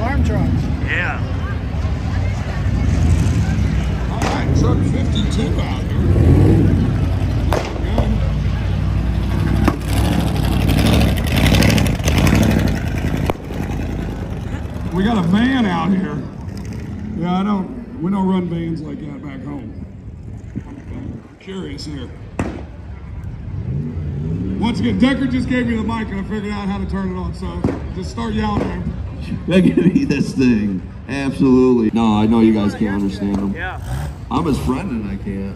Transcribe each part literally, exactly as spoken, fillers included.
Farm trucks. Yeah. All right, truck fifty-two out here. We got a van out here. Yeah, I don't, we don't run vans like that back home. I'm curious here. Once again, Decker just gave me the mic and I figured out how to turn it on, so just start yelling at him. Look at me, this thing. Absolutely. No, I know you guys can't understand him. Yeah. I'm his friend and I can't.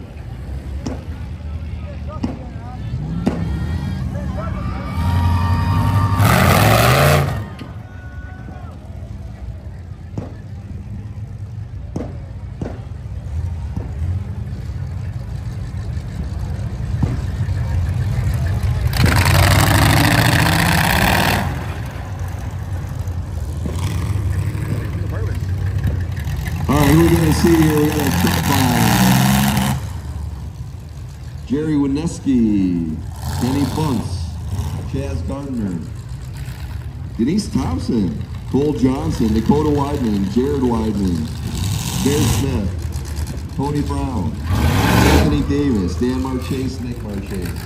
Who we're gonna see here? We got a truck by Jerry Wineski, Kenny Bunce, Chaz Gardner, Denise Thompson, Cole Johnson, Dakota Weidman, Jared Weidman, Bear Smith, Tony Brown, Anthony Davis, Dan Marchese, Nick Marchese.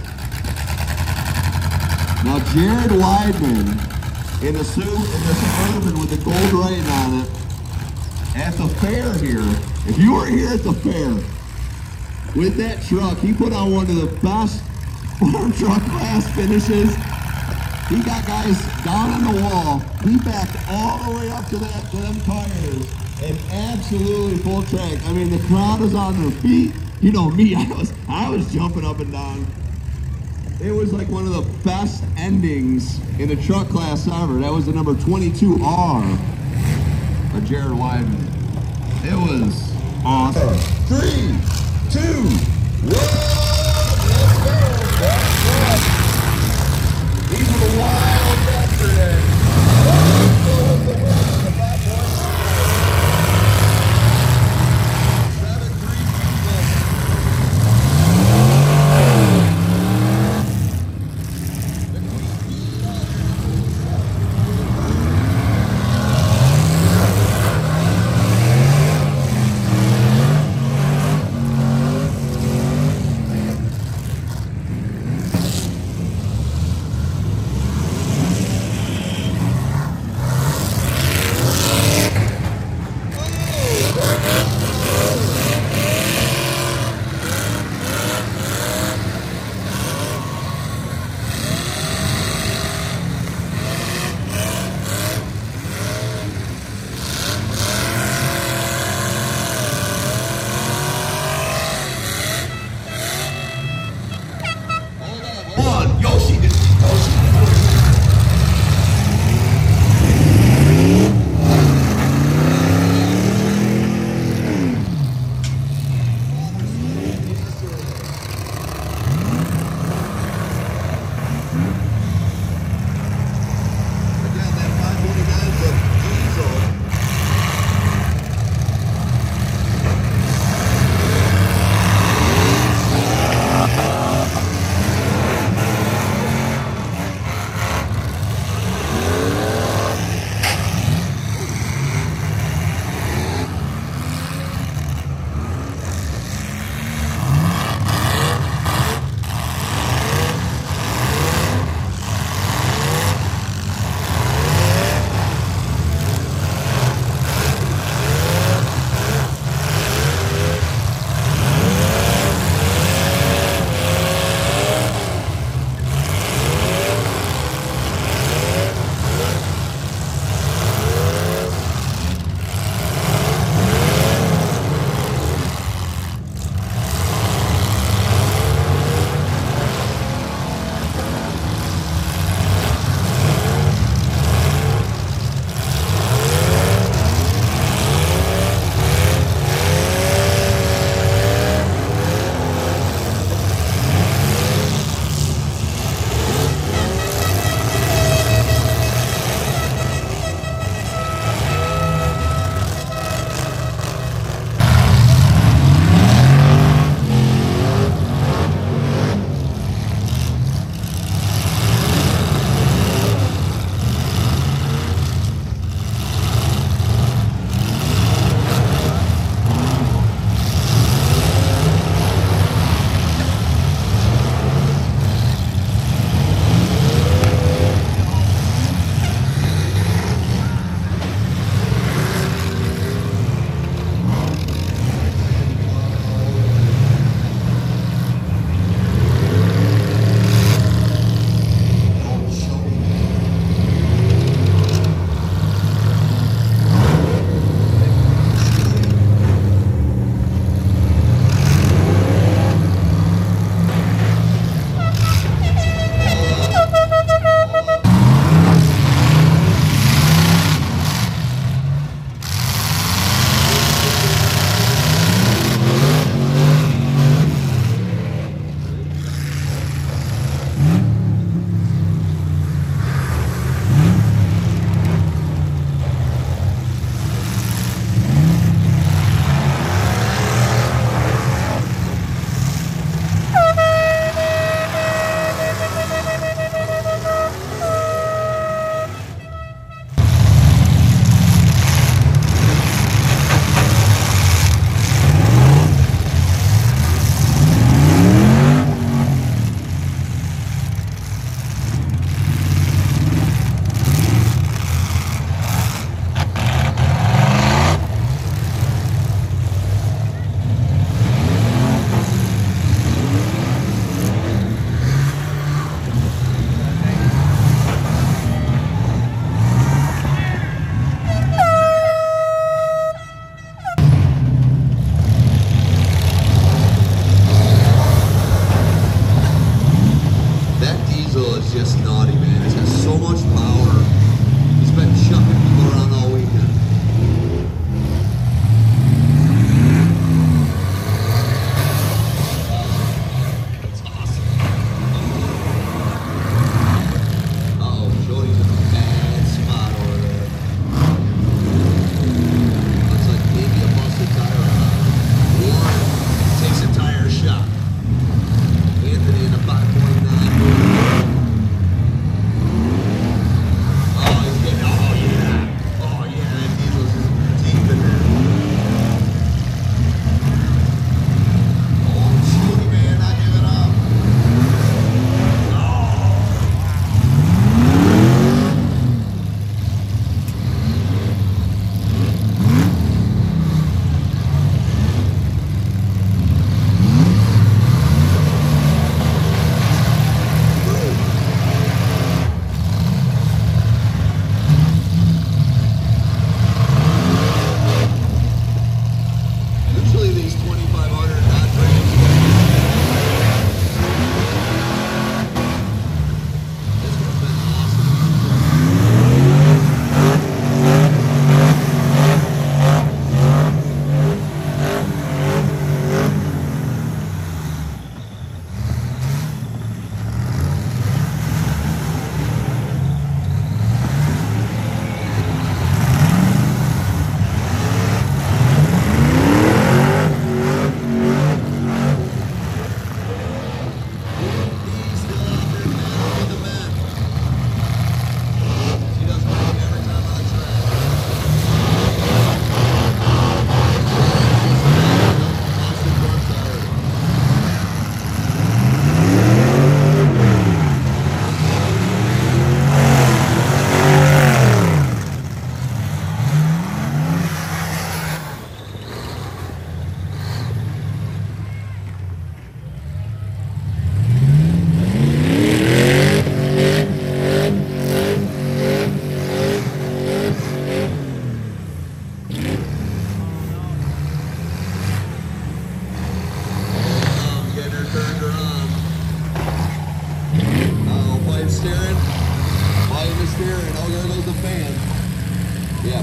Now Jared Weidman in a suit in the Suburban with the gold writing on it. At the fair here, if you were here at the fair with that truck, he put on one of the best farm truck class finishes. He got guys down on the wall. He backed all the way up to that to them tires and absolutely full track. I mean, the crowd was on their feet. You know me, I was I was jumping up and down. It was like one of the best endings in the truck class ever. That was the number twenty-two R. Or Jared Weidman. It was awesome. Three, two, one, let's go. That's it. These are the wild yesterday. Let's go with the rest of the five point seven three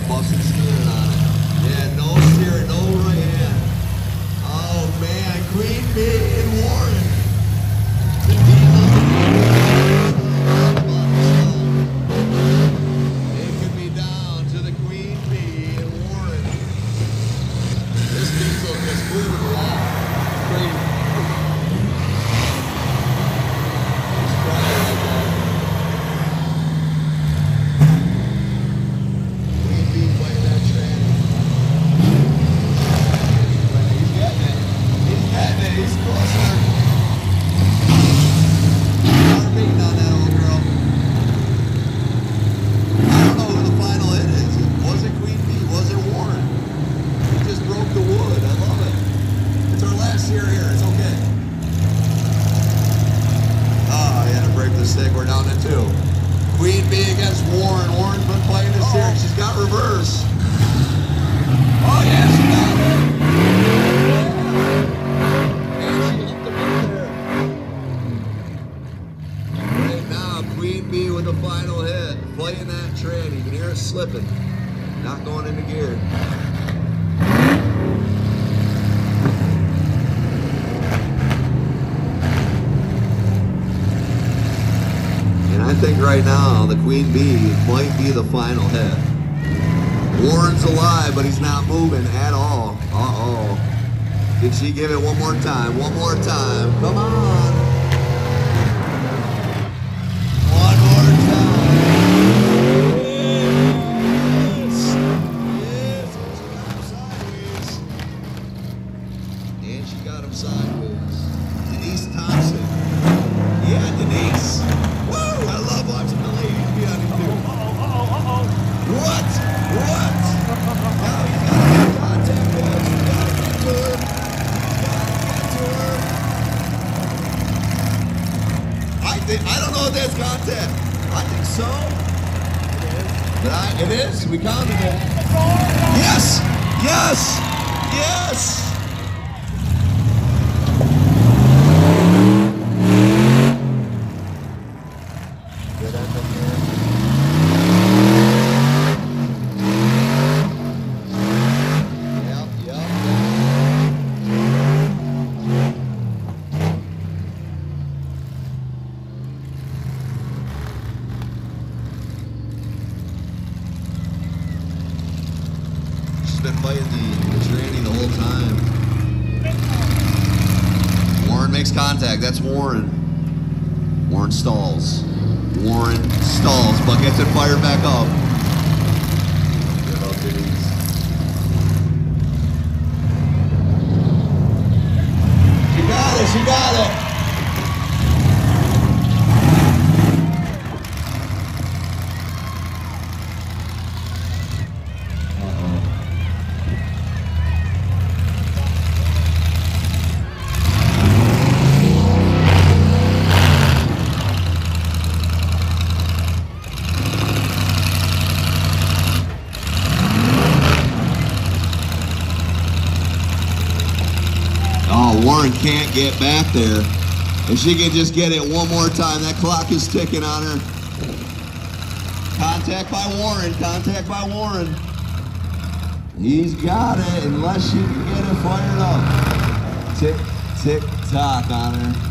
busted steering on it. Yeah, no steering, no right hand. Oh man, Queen Bee and Warren. The team of the it could be down to the Queen Bee and Warren. This diesel just moving along. Crazy. It's Friday like that. Queen Bee playing that track. He's getting it. He's getting it. He's closer. Heart beating on that old girl. I don't know who the final hit is. Was it Queen Bee? Was it Warren? He just broke the wood. I love it. It's our last year here. It's okay. Oh, he had to break the stick. We're down to two. Queen Bee against Warren. Warren's been playing this series. She's got reverse. Oh, yeah, she got it. And she hooked him up there. Right now, Queen Bee with the final hit. Playing that trend. You can hear it slipping. Not going into gear. And I think right now the Queen Bee might be the final hit. Warren's alive, but he's not moving at all. Uh-oh. Did she give it one more time? One more time. Come on. One more time. Yes. Yes. And she got him sideways. And she got him sideways. Denise Thompson. Yeah, Denise. Woo! I love watching the ladies be on it too. Uh-oh, uh-oh, uh-oh. What? What? Now he's got to get contact with us. He's got to get to her. He's got to get to her. I think, I don't know if that's contact. I think so. It is. But I, it is? We counted it. Yes! Yes! Yes! Good end up there. Yep, yep, yep. She's been fighting the, the tranny the whole time. Warren makes contact. That's Warren. Warren stalls. Warren stalls, but gets it fired back up. Good up, Denise. She got it, she got it. Oh, Warren can't get back there. If she can just get it one more time, that clock is ticking on her. Contact by Warren, contact by Warren. He's got it, unless she can get it fired up. Tick, tick, tock on her.